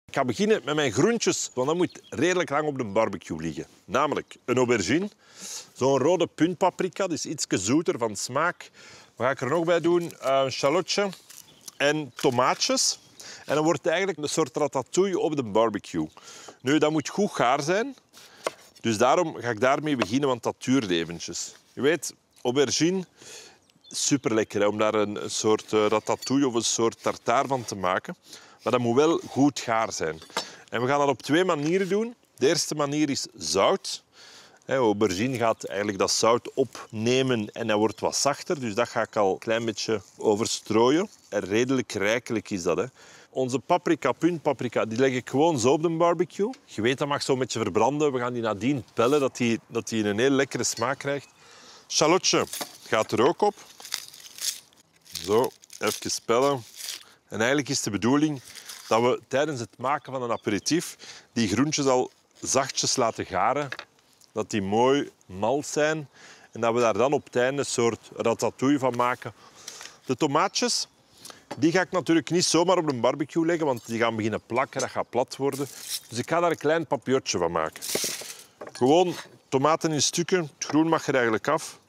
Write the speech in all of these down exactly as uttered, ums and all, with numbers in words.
Ik ga beginnen met mijn groentjes, want dat moet redelijk lang op de barbecue liggen. Namelijk een aubergine, zo'n rode puntpaprika, dus iets zoeter van smaak. Wat ga ik er nog bij doen? Een shallotje en tomaatjes. En dan wordt het eigenlijk een soort ratatouille op de barbecue. Nu, dat moet goed gaar zijn. Dus daarom ga ik daarmee beginnen, want dat duurt eventjes. Je weet, aubergine, super lekker om daar een soort ratatouille of een soort tartaar van te maken. Maar dat moet wel goed gaar zijn. En we gaan dat op twee manieren doen. De eerste manier is zout. Aubergine gaat eigenlijk dat zout opnemen en dat wordt wat zachter. Dus dat ga ik al een klein beetje overstrooien. En redelijk rijkelijk is dat. Hè. Onze paprika, puntpaprika, die leg ik gewoon zo op de barbecue. Je weet, dat mag zo'n beetje verbranden. We gaan die nadien pellen, dat die, dat die een heel lekkere smaak krijgt. Shallotje gaat er ook op. Zo, even pellen. En eigenlijk is de bedoeling dat we tijdens het maken van een aperitief die groentjes al zachtjes laten garen. Dat die mooi malt zijn. En dat we daar dan op het einde een soort ratatouille van maken. De tomaatjes, die ga ik natuurlijk niet zomaar op een barbecue leggen, want die gaan beginnen plakken, dat gaat plat worden. Dus ik ga daar een klein papillotje van maken. Gewoon tomaten in stukken. Het groen mag er eigenlijk af.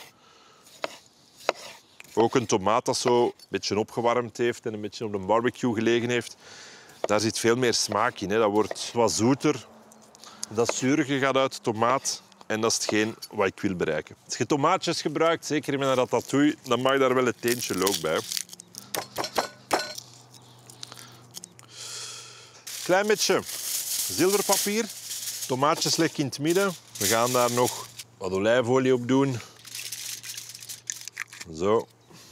Ook een tomaat dat zo een beetje opgewarmd heeft en een beetje op de barbecue gelegen heeft. Daar zit veel meer smaak in. Hè. Dat wordt wat zoeter. Dat zuurige gaat uit de tomaat. En dat is hetgeen wat ik wil bereiken. Als je tomaatjes gebruikt, zeker met een ratatouille, dan mag je daar wel een teentje look bij. Klein beetje zilverpapier. Tomaatjes leg ik in het midden. We gaan daar nog wat olijfolie op doen. Zo.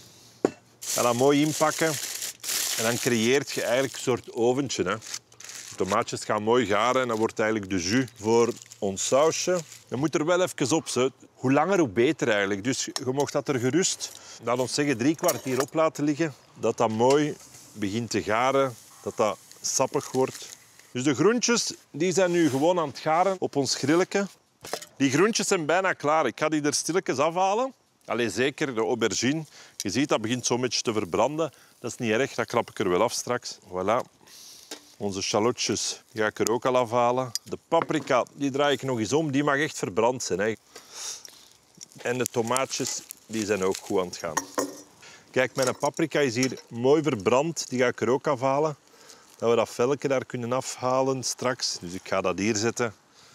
Ga dat mooi inpakken. En dan creëert je eigenlijk een soort oventje. Hè. De tomaatjes gaan mooi garen en dat wordt eigenlijk de jus voor ons sausje. Je moet er wel even op. Zo. Hoe langer, hoe beter eigenlijk. Dus je mag dat er gerust, laat ons zeggen, drie kwartier op laten liggen. Dat dat mooi begint te garen, dat dat sappig wordt. Dus de groentjes die zijn nu gewoon aan het garen op ons grilletje. Die groentjes zijn bijna klaar. Ik ga die er stilletjes afhalen. Allee, zeker de aubergine. Je ziet, dat begint zo'n beetje te verbranden. Dat is niet erg, dat krap ik er wel af straks. Voilà. Onze shallotjes die ga ik er ook al afhalen. De paprika die draai ik nog eens om. Die mag echt verbrand zijn. Hè. En de tomaatjes die zijn ook goed aan het gaan. Kijk, mijn paprika is hier mooi verbrand. Die ga ik er ook afhalen. Dat we dat velke daar kunnen afhalen straks. Dus ik ga dat hier zetten.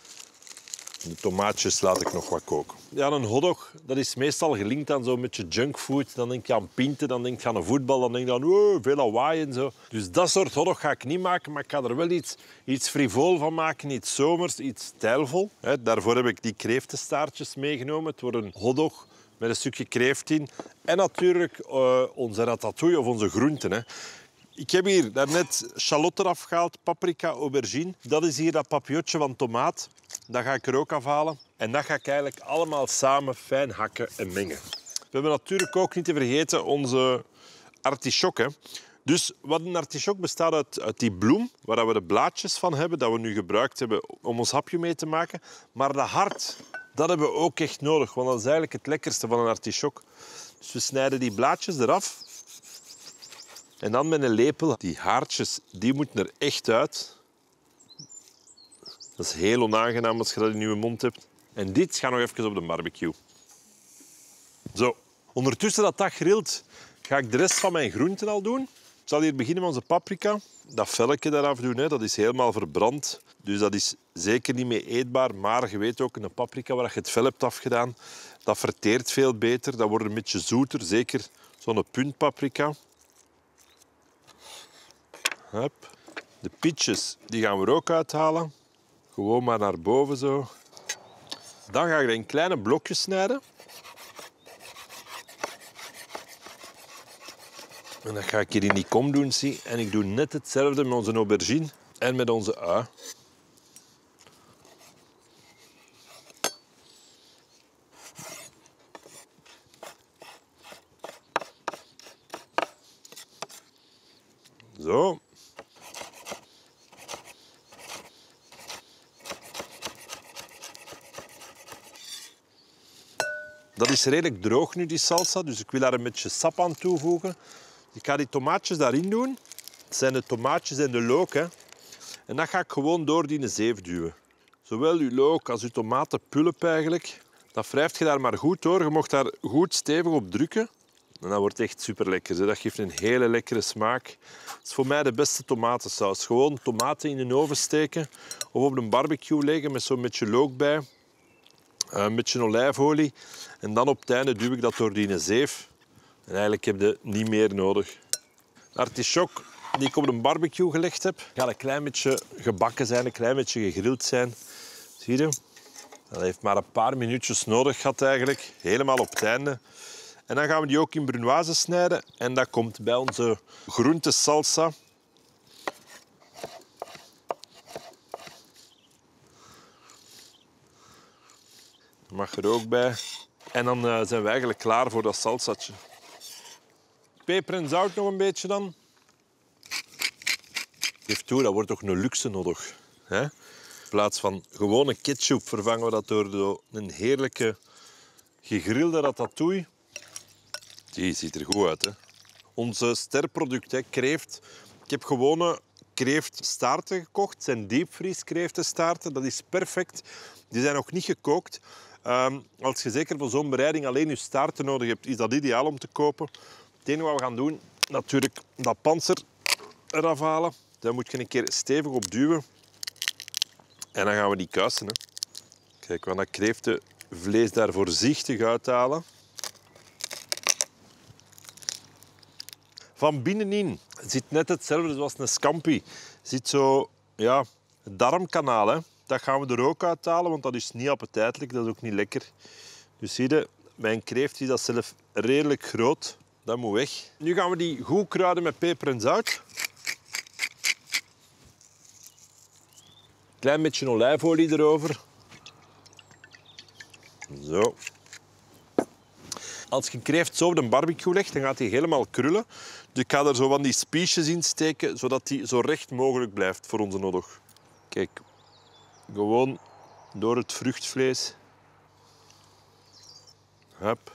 De tomaatjes laat ik nog wat koken. Ja, een hotdog dat is meestal gelinkt aan zo'n beetje junkfood. Dan denk je aan pinten, dan denk je aan een voetbal, dan denk je aan oh, veel lawaai en zo. Dus dat soort hotdog ga ik niet maken, maar ik ga er wel iets, iets frivol van maken, iets zomers, iets stijlvol. He, daarvoor heb ik die kreeftenstaartjes meegenomen. Het wordt een hotdog met een stukje kreeft in. En natuurlijk uh, onze ratatouille of onze groenten. Hè. Ik heb hier daarnet shallot eraf gehaald, paprika, aubergine. Dat is hier dat papillotje van tomaat. Dat ga ik er ook afhalen. En dat ga ik eigenlijk allemaal samen fijn hakken en mengen. We hebben natuurlijk ook niet te vergeten onze artichok. Hè. Dus wat een artichok bestaat uit, uit die bloem, waar we de blaadjes van hebben, dat we nu gebruikt hebben om ons hapje mee te maken. Maar dat hart, dat hebben we ook echt nodig, want dat is eigenlijk het lekkerste van een artichok. Dus we snijden die blaadjes eraf. En dan met een lepel, die haartjes, die moeten er echt uit. Dat is heel onaangenaam als je dat in je mond hebt. En dit gaat nog even op de barbecue. Zo. Ondertussen dat dat grilt, ga ik de rest van mijn groenten al doen. Ik zal hier beginnen met onze paprika. Dat velkje eraf doen, hè, dat is helemaal verbrand. Dus dat is zeker niet meer eetbaar. Maar je weet ook, een paprika waar je het vel hebt afgedaan, dat verteert veel beter. Dat wordt een beetje zoeter, zeker zo'n puntpaprika. Hup. De pietjes die gaan we er ook uithalen. Gewoon maar naar boven zo. Dan ga ik dat in kleine blokjes snijden. En dat ga ik hier in die kom doen, zie. En ik doe net hetzelfde met onze aubergine en met onze ui. Zo. Dat is redelijk droog nu, die salsa, dus ik wil daar een beetje sap aan toevoegen. Ik ga die tomaatjes daarin doen. Het zijn de tomaatjes en de look. Hè. En dat ga ik gewoon door die zeef duwen. Zowel uw look als uw tomatenpulp eigenlijk. Dat wrijft je daar maar goed door. Je mag daar goed stevig op drukken. En dat wordt echt super lekker. Dat geeft een hele lekkere smaak. Dat is voor mij de beste tomatensaus. Gewoon tomaten in de oven steken of op een barbecue leggen met zo'n beetje look bij. Een beetje olijfolie. En dan op het einde duw ik dat door die zeef. En eigenlijk heb je niet meer nodig. De artichok die ik op een barbecue gelegd heb, gaat een klein beetje gebakken zijn, een klein beetje gegrild zijn. Zie je? Dat heeft maar een paar minuutjes nodig gehad eigenlijk. Helemaal op het einde. En dan gaan we die ook in brunoise snijden. En dat komt bij onze groentesalsa. Dat mag er ook bij. En dan uh, zijn we eigenlijk klaar voor dat salsatje. Peper en zout nog een beetje dan. Geef toe, dat wordt toch een luxe nodig. Hè? In plaats van gewone ketchup vervangen we dat door een heerlijke gegrilde ratatouille. Die ziet er goed uit. Hè? Onze sterproduct, hè, kreeft. Ik heb gewone kreeftstaarten gekocht. Het zijn diepvrieskreeftenstaarten. Dat is perfect. Die zijn nog niet gekookt. Um, als je zeker voor zo'n bereiding alleen je staarten nodig hebt, is dat ideaal om te kopen. Het enige wat we gaan doen, natuurlijk dat panzer eraf halen. Daar moet je een keer stevig op duwen. En dan gaan we die kuisen. Hè. Kijk, we gaan dat kreeftenvlees daar voorzichtig uithalen. Van binnenin zit net hetzelfde zoals een scampi. Zit zo, ja, het darmkanaal. Hè. Dat gaan we er ook uithalen, want dat is niet appetijtelijk. Dat is ook niet lekker. Dus zie je, bij een kreeft is dat zelf redelijk groot. Dat moet weg. Nu gaan we die goed kruiden met peper en zout. Klein beetje olijfolie erover. Zo. Als je kreeft zo op de barbecue legt, dan gaat hij helemaal krullen. Dus ik ga er zo van die spiesjes in steken, zodat hij zo recht mogelijk blijft voor onze nodig. Kijk, gewoon door het vruchtvlees. Hup.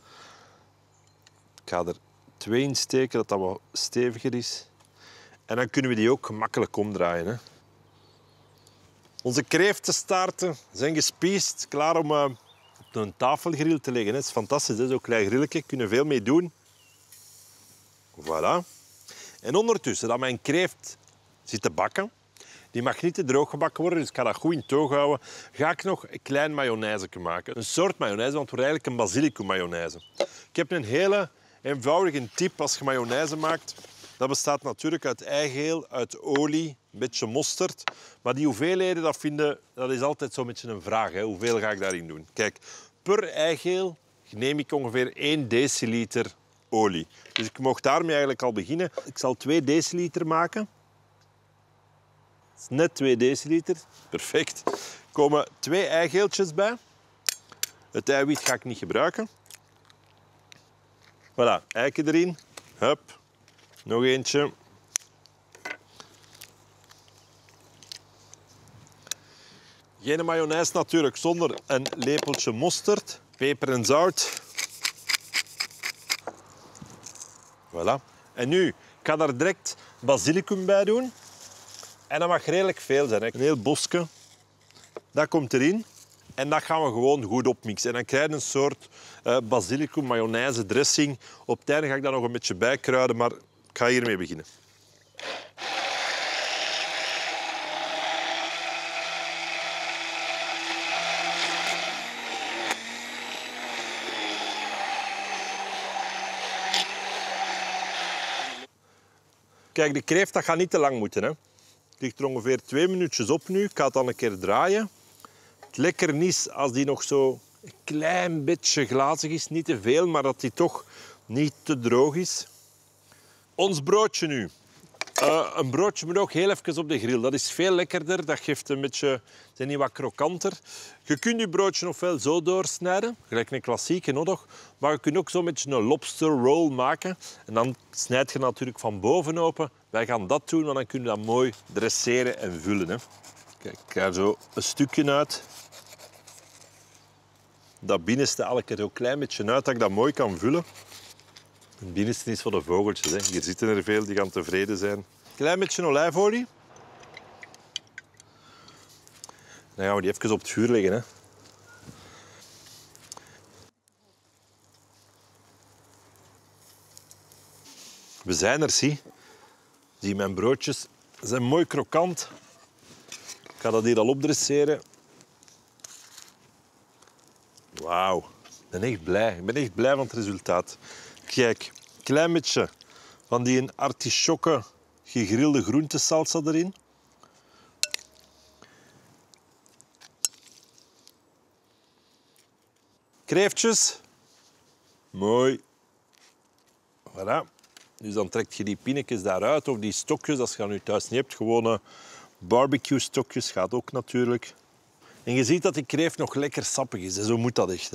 Ik ga er twee in steken, dat dat wat steviger is. En dan kunnen we die ook gemakkelijk omdraaien. Hè. Onze kreeftenstaarten zijn gespiesd, klaar om uh, op een tafelgrill te leggen. Het is fantastisch, hè? Zo'n klein grilletje, daar kunnen we veel mee doen. Voilà. En ondertussen, dat mijn kreeft zit te bakken, die mag niet te droog gebakken worden, dus ik ga dat goed in toog houden, ga ik nog een klein mayonaise maken. Een soort mayonaise, want het wordt eigenlijk een basilicum mayonaise. Ik heb een hele eenvoudige tip als je mayonaise maakt. Dat bestaat natuurlijk uit eigeel, uit olie, een beetje mosterd. Maar die hoeveelheden, dat, vinden, dat is altijd zo'n beetje een vraag. Hè. Hoeveel ga ik daarin doen? Kijk, per eigeel neem ik ongeveer één deciliter olie. Dus ik mag daarmee eigenlijk al beginnen. Ik zal twee deciliter maken. Dat is net twee deciliter. Perfect. Er komen twee eigeeltjes bij. Het eiwit ga ik niet gebruiken. Voilà, eiken erin. Hup. Nog eentje. Geen mayonaise natuurlijk zonder een lepeltje mosterd. Peper en zout. Voilà. En nu, ik ga daar direct basilicum bij doen. En dat mag redelijk veel zijn. Hè. Een heel bosje. Dat komt erin. En dat gaan we gewoon goed opmixen. En dan krijg je een soort uh, basilicum mayonaise dressing. Op het einde ga ik daar nog een beetje bij kruiden, maar ik ga hiermee beginnen. Kijk, de kreeft dat gaat niet te lang moeten. Hè. Het ligt er ongeveer twee minuutjes op nu. Ik ga het dan een keer draaien. Het lekker is als die nog zo een klein beetje glazig is. Niet te veel, maar dat die toch niet te droog is. Ons broodje nu. Uh, een broodje moet ook heel even op de grill. Dat is veel lekkerder. Dat geeft een beetje, zijn niet wat krokanter. Je kunt je broodje ofwel zo doorsnijden, gelijk een klassieke nog. Maar je kunt ook zo'n beetje een lobster roll maken. En dan snijd je natuurlijk van boven open. Wij gaan dat doen, want dan kun je dat mooi dresseren en vullen. Hè. Kijk, ik ga er zo een stukje uit. Dat binnenste haal ik er zo'n klein beetje uit, dat ik dat mooi kan vullen. Het binnenste is voor de vogeltjes. Hè. Hier zitten er veel, die gaan tevreden zijn. Klein beetje olijfolie. Dan gaan we die even op het vuur leggen. Hè. We zijn er, zie. Zie, mijn broodjes zijn mooi krokant. Ik ga dat hier al opdresseren. Wauw, ik ben echt blij. Ik ben echt blij van het resultaat. Kijk, een klein beetje van die artisjokken gegrilde groentesalsa erin. Kreeftjes. Mooi. Voilà. Dus dan trek je die pinnetjes daaruit, of die stokjes, als je dat nu thuis niet hebt. Gewone barbecue stokjes gaat ook natuurlijk. En je ziet dat die kreeft nog lekker sappig is. En zo moet dat echt. Hè.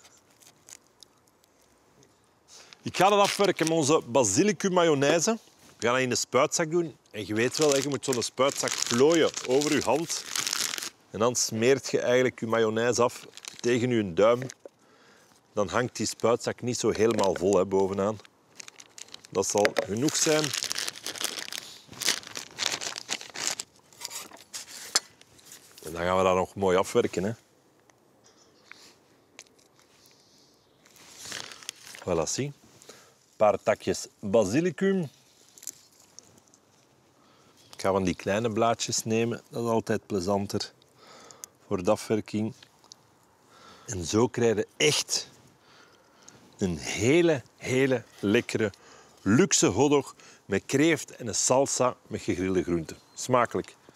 Ik ga dat afwerken met onze basilicum mayonaise. We gaan dat in de spuitzak doen. En je weet wel, je moet zo'n spuitzak plooien over je hand. En dan smeert je eigenlijk je mayonaise af tegen je duim. Dan hangt die spuitzak niet zo helemaal vol hè, bovenaan. Dat zal genoeg zijn. En dan gaan we dat nog mooi afwerken. Hè. Voilà, zie. Een paar takjes basilicum. Ik ga van die kleine blaadjes nemen. Dat is altijd plezanter voor de afwerking. En zo krijg je echt een hele, hele lekkere, luxe hotdog met kreeft en een salsa met gegrilde groenten. Smakelijk.